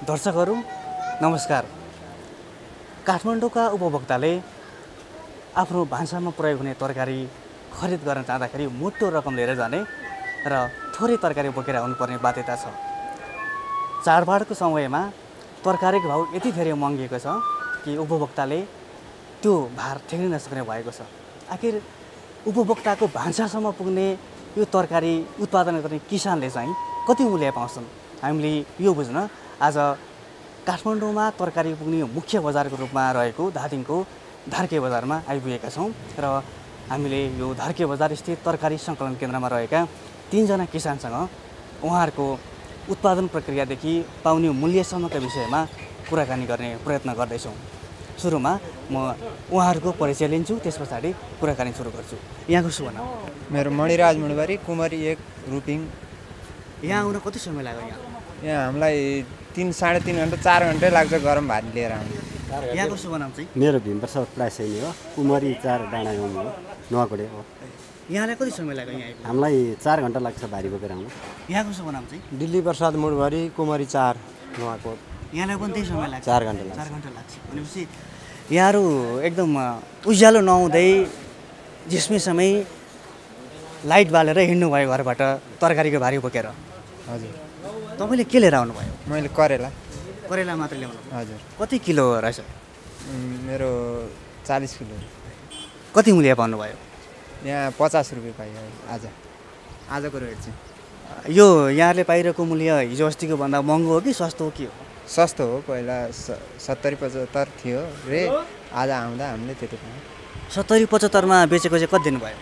दर्शकहरू नमस्कार। काठमाडौँका उपभोक्ताले आफ्नो भान्सामा प्रयोग हुने तरकारी खरिद गर्न जाँदाखेरि मोटो रकम लिएर जाने र थोरै तरकारी बोकेर आउनुपर्ने बाध्यता छ। चाडबाडको समयमा तरकारीको भाउ यति धेरै महँगिएको छ कि उपभोक्ताले त्यो भार ठेक्नै नसक्ने भएको छ। आखिर उपभोक्ताको भान्सासम्म पुग्ने यो तरकारी उत्पादन गर्ने किसानले चाहिँ कति मूल्य पाउँछन्, हामीले यो बुझ्न आज काठमाडौँमा तरकारी पुग्ने मुख्य बजारको रूपमा रहेको धादिङको धार्के बजारमा आइपुगेका छौँ र हामीले यो धार्के बजार स्थित तरकारी सङ्कलन केन्द्रमा रहेका 3 जना किसानसँग उहाँहरूको उत्पादन प्रक्रियादेखि पाउने मूल्यसम्मका विषयमा कुराकानी गर्ने प्रयत्न गर्दैछौँ। सुरुमा म उहाँहरूको परिचय लिन्छु, त्यस पछाडि कुराकानी सुरु गर्छु। यहाँको शुभ नाम? मेरो मणिराज मुडबारी, कुमारी 1 रुपिङ। यहाँ आउन कति समय लाग्यो? यहाँ हामीलाई 3-3.5 घन्टा 4 घन्टै लाग्छ गरम भात लिएर आउनु। यहाँको शुभ नाम चाहिँ? मेरो भीमप्रसाद प्रायसैनी हो, कुमारी 4 डाँडा गाउँ हो, नुवाकोटे हो। यहाँलाई कति समय लाग्यो यहाँ आइपुग्न? हामीलाई 4 घन्टा लाग्छ भारी बोकेर आउनु। यहाँको शुभ नाम चाहिँ? दिल्ली प्रसाद मुडबारी, कुमारी 4 नुवाकोट। यहाँलाई पनि त्यही समय लाग्छ? 4 घन्टा लाग्छ। 4 घन्टा लाग्छ भनेपछि यहाँहरू एकदम उज्यालो नहुँदै जिस्मे समय लाइट बालेर हिँड्नुभयो घरबाट तरकारीको भारी बोकेर। हजुर। तपाईँले के लिएर आउनुभयो? मैले करेला। करेला मात्र ल्याउनु? हजुर। कति किलो रहेछ? मेरो 40 किलो। कति मूल्य पाउनुभयो? यहाँ 50 रुपियाँ पाइयो आजको रेट चाहिँ। यो यहाँले पाइरहेको मूल्य हिजो अस्तिको भन्दा महँगो हो कि सस्तो हो के हो? सस्तो हो, पहिला 70-75 थियो रे, आज आउँदा हामीले त्यति पायौँ। 70-75मा बेचेको चाहिँ कति दिन भयो?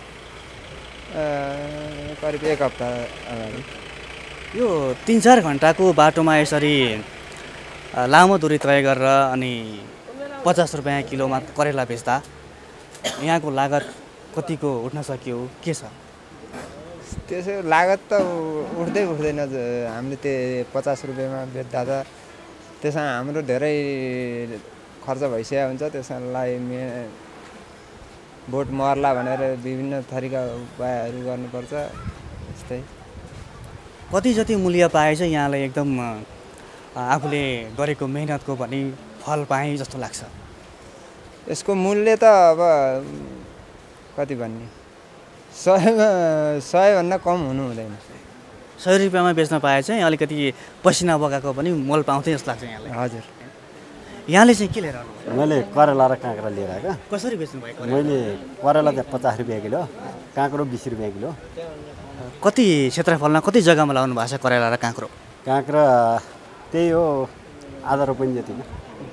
करिब 1 हप्ता अगाडि। यो 3-4 घन्टाको बाटोमा यसरी लामो दूरी तय गरेर अनि 50 रुपियाँ किलोमा करेला बेच्दा यहाँको लागत कतिको उठ्न सक्यो, के छ? त्यसो लागत त उठ्दैन। हामीले त्यो 50 रुपियाँमा बेच्दा त त्यसमा हाम्रो धेरै खर्च भइसकेको हुन्छ। त्यसलाई बोट मर्ला भनेर विभिन्न थरीका उपायहरू गर्नुपर्छ। यस्तै कति जति मूल्य पाए चाहिँ यहाँलाई एकदम आफूले गरेको मेहनतको पनि फल पाएँ जस्तो लाग्छ? यसको मूल्य त अब कति भन्ने, 100 भन्दा कम हुनु हुँदैन। 100 रुपियाँमा बेच्न पाए चाहिँ अलिकति पसिना बगाएको पनि मोल पाउँथेँ जस्तो लाग्छ यहाँलाई? हजुर। यहाँले चाहिँ के लिएर आउनुभयो? मैले करेला र काँक्रा लिएर आएको। कसरी बेच्नु भएको? मैले करेला चाहिँ 50 रुपियाँ किलो, काँक्रो 20 रुपियाँ किलो। कति क्षेत्रफलमा कति जग्गामा लाउनु भएको छ करेला र काँक्रो? काँक्रा त्यही हो आधा रोपनी जतिको।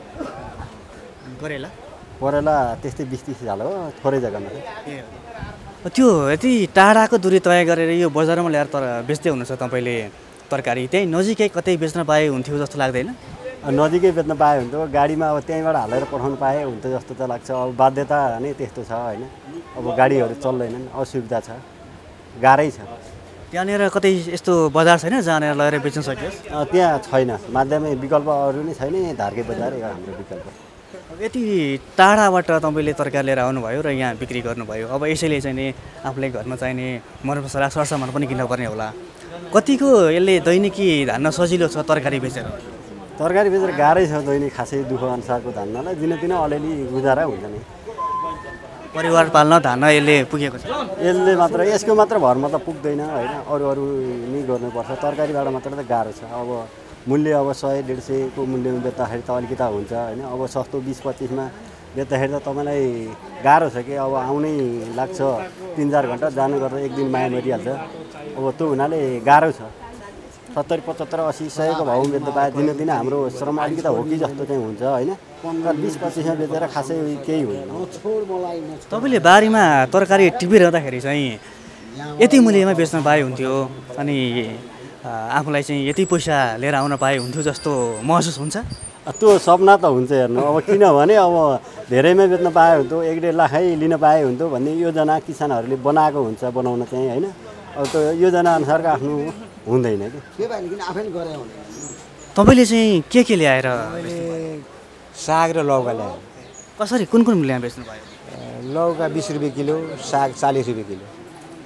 करेला त्यस्तै 20-30 झाल हो, थोरै जग्गामा। त्यो यति टाढाको दूरी तय गरेर यो बजारमा ल्याएर बेच्दै हुनुहुन्छ तपाईँले तरकारी, त्यही नजिकै कतै बेच्न पाए हुन्थ्यो जस्तो लाग्दैन? नजिकै बेच्न पाए हुन्थ्यो, गाडीमा अब त्यहीँबाट हालेर पठाउनु पाए हुन्थ्यो जस्तो त लाग्छ। अब बाध्यता नै त्यस्तो छ होइन, अब गाडीहरू चल्दैनन्, असुविधा छ, गाह्रै छ। त्यहाँनिर कतै यस्तो बजार छैन जहाँनिर लगेर बेच्न सकियोस्? त्यहाँ छैन, माध्यमिक विकल्प अरू नै छैन। धार्के बजार हाम्रो विकल्प। यति टाढाबाट तपाईँले तरकारी लिएर आउनुभयो र यहाँ बिक्री गर्नुभयो, अब यसैले चाहिँ नि आफूले घरमा चाहिने मरमसला सरसामान पनि किन्नुपर्ने होला। कतिको यसले दैनिकी धान्न सजिलो छ तरकारी बेचेर? तरकारी बेचेर गाह्रै छ, दैनिक खासै दुःख अनुसारको धान्नलाई दिनदिन अलिअलि गुजारा हुन्छ नि। परिवार पाल्न धान्न यसले पुगेको छ? यसले मात्र, यसको मात्र भरमा त पुग्दैन होइन, अरू नि गर्नुपर्छ। तरकारीबाट मात्र त गाह्रो छ। अब मूल्य अब 100-150 को मूल्यमा बेच्दाखेरि त अलिकति हुन्छ होइन। अब सस्तो 20-25मा बेच्दाखेरि त तपाईँलाई गाह्रो छ कि अब आउनै लाग्छ 3-4 घन्टा, जानु गर्दा 1 दिन माया मरिहाल्छ। अब त्यो हुनाले गाह्रो छ। 70-75-80-100 को भाउ बेच्न पाए दिनदिन हाम्रो श्रम अलिकति हो कि जस्तो चाहिँ हुन्छ होइन। 15-20-25मा बेचेर खासै केही हुँदैन। तपाईँले बारीमा तरकारी टिपिरहँदाखेरि चाहिँ यति मूल्यमा बेच्न पाए हुन्थ्यो अनि आफूलाई चाहिँ यति पैसा लिएर आउन पाए हुन्थ्यो जस्तो महसुस हुन्छ? त्यो सपना त हुन्छ हेर्नु। अब किनभने अब धेरैमा बेच्न पाए हुन्थ्यो, 1-1.5 लाखै लिन पाए हुन्थ्यो भन्ने योजना किसानहरूले बनाएको हुन्छ, बनाउन चाहिँ होइन। अब त्यो योजना अनुसारको आफ्नो हुँदैन कि। तपाईँले चाहिँ के ल्याएर? साग र लौका ल्यायो। कसरी कुन मूल्यमा बेच्नु भयो? लौका 20 रुपियाँ किलो, साग 40 रुपियाँ किलो।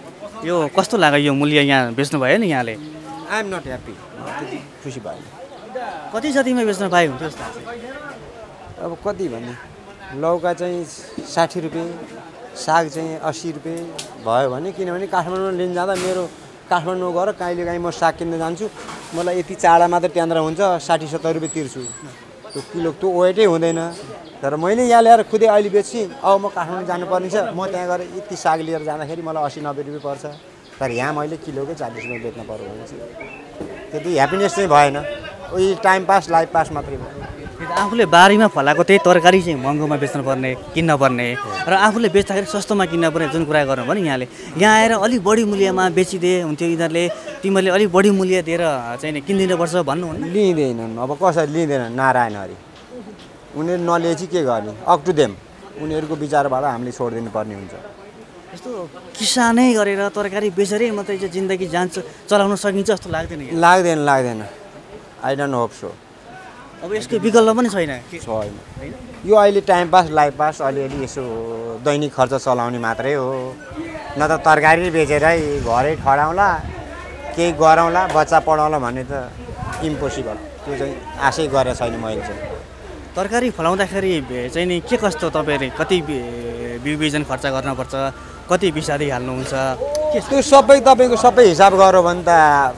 यो कस्तो लाग्यो यो मूल्य यहाँ बेच्नु भयो नि यहाँले? आई एम नट ह्याप्पी, खुसी भयो। कति जतिमा बेच्न पाए हुन्थ्यो जस्तो लाग्छ? अब कति भन्ने लौका चाहिँ 60 रुपियाँ, साग चाहिँ 80 रुपियाँ भयो भने, किनभने काठमाडौँमा लिन जाँदा मेरो काठमाडौँ गएर कहिलेकाहीँ म साग किन्न जान्छु, मलाई यति चाडा मात्र त्यहाँनिर हुन्छ 60-70 रुपियाँ तिर्छु, त्यो किलो त्यो वेटै हुँदैन। तर मैले यहाँ ल्याएर खुदै अहिले बेच्छु, अब म काठमाडौँ जानुपर्ने छ, म त्यहाँ गएर यति साग लिएर जाँदाखेरि मलाई 80-90 रुपियाँ पर्छ, तर यहाँ मैले किलोकै 40 रुपियाँ बेच्न पर्यो भने चाहिँ त्यति ह्याप्पिनेस चाहिँ भएन, उही टाइम पास लाइफ पास मात्रै भयो। आफूले बारीमा फलाएको त्यही तरकारी चाहिँ महँगोमा बेच्नुपर्ने, किन्नुपर्ने र आफूले बेच्दाखेरि सस्तोमा किन्नुपर्ने जुन कुरा गर्नु भयो नि यहाँले, यहाँ आएर अलिक बढी मूल्यमा बेचिदिए हुन्थ्यो, यिनीहरूले तिमीहरूले अलिक बढी मूल्य दिएर चाहिँ किनिदिनुपर्छ भन्नु हुन्न? लिँदैनन्, अब कसरी लिँदैनन्, नारायण हरि उनीहरू नलिए चाहिँ के गर्ने, अप टु देम, उनीहरूको विचारबाट हामीले छोडिदिनु पर्ने हुन्छ। यस्तो किसानै गरेर तरकारी बेचेरै मात्रै चाहिँ जिन्दगी जान्छ चलाउन सकिन्छ जस्तो लाग्दैन? लाग्दैन आई डोन्ट होप सो। अब यसको विकल्प पनि छैन? छैन, यो अहिले टाइम पास लाइफ पास अलिअलि यसो दैनिक खर्च चलाउने मात्रै हो, न त तरकारी बेचेरै घरै खडाउँला केही गरौँला बच्चा पढाउँला भन्ने त इम्पोसिबल, त्यो चाहिँ आशै गरेर छैन मैले चाहिँ। तरकारी फलाउँदाखेरि चाहिँ नि के कस्तो तपाईँले कति बिउबिजन खर्च गर्नुपर्छ, कति बिसादी हाल्नुहुन्छ, त्यो सबै तपाईँको सबै हिसाब गऱ्यो भने त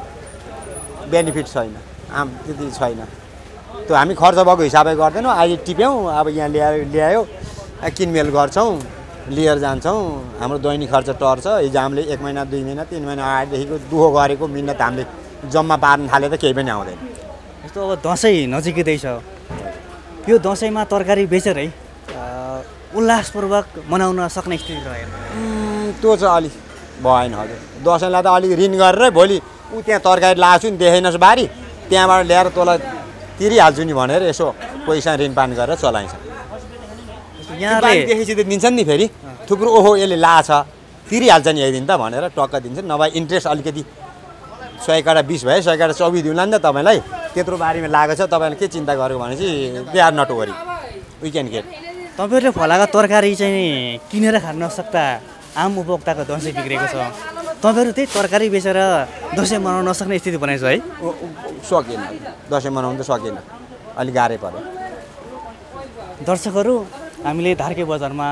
बेनिफिट छैन, त्यति छैन, त्यो हामी खर्च भएको हिसाबै गर्दैनौँ। अहिले टिप्यौँ, अब यहाँ ल्यायो किनमेल गर्छौँ, लिएर जान्छौँ, हाम्रो दैनिक खर्च टर्छ। हिजो हामीले 1 महिना 2 महिना 3 महिना अगाडिदेखिको दुःख गरेको मिहिनेत हामीले जम्मा पार्न थाले त केही पनि आउँदैन। यस्तो अब दसैँ नजिकै छ, यो दसैँमा तरकारी बेचेरै उल्लासपूर्वक मनाउन सक्ने स्थिति रहेन? त्यो चाहिँ अलिक भएन हजुर, दसैँलाई त अलिक ऋण गरेर भोलि ऊ त्यहाँ तरकारी लगाएको छु नि देखेनस् बारी, त्यहाँबाट ल्याएर तँलाई तिरिहाल्छु नि भनेर यसो पैसा ऋण पानी गरेर चलाइन्छ। देखेपछि त दिन्छन् नि, फेरि थुप्रो ओहो यसले लाछ तिरिहाल्छ नि यही दिन त भनेर टक्क दिन्छन्, नभए इन्ट्रेस्ट अलिकति 100 काटा 20 भयो, 100 काटा 24 दिउँला नि त तपाईँलाई, त्यत्रो बारीमा लागेको छ, तपाईँले के चिन्ता गरेको भनेपछि they are not worry, we can get. तपाईँहरूले फलाएको तरकारी चाहिँ किनेर खान नसक्दा आम उपभोक्ताको दसैँ बिग्रेको छ, तपाईँहरू त्यही तरकारी बेचेर दसैँ मनाउन नसक्ने स्थिति बनाएछ है? सकेन, दसैँ मनाउनु त सकेन, अलिक गाह्रै पर्यो। दर्शकहरू, हामीले धार्के बजारमा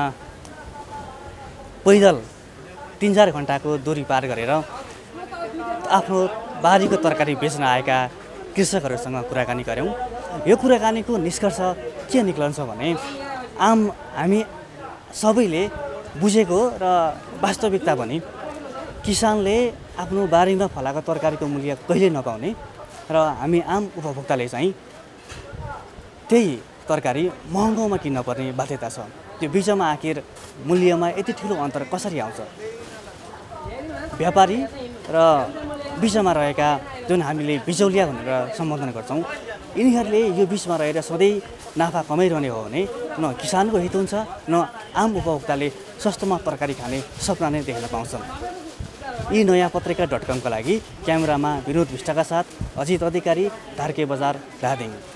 पैदल 3-4 घन्टाको दूरी पार गरेर आफ्नो बारीको तरकारी बेच्न आएका कृषकहरूसँग कुराकानी गऱ्यौँ। यो कुराकानीको निष्कर्ष के निक्लन्छ भने हामी सबैले बुझेको र वास्तविकता पनि किसानले आफ्नो बारीमा फलाएको तरकारीको मूल्य कहिले नपाउने र हामी आम उपभोक्ताले चाहिँ त्यही तरकारी महँगोमा किन्नुपर्ने बाध्यता छ। त्यो बिचमा आखिर मूल्यमा यति ठुलो अन्तर कसरी आउँछ? व्यापारी र बिचमा रहेका जुन हामीले बिचौलिया भनेर सम्बोधन गर्छौँ, यिनीहरूले यो बिचमा रहेर सधैँ नाफा कमाइरहने हो भने न किसानको हित हुन्छ, न आम उपभोक्ताले सस्तोमा तरकारी खाने सपना नै देख्न पाउँछन्। यी नयाँ पत्रिका .com का लागि क्यामेरामा विनोद विष्टका साथ अजित अधिकारी, धार्के बजार, धादिङ।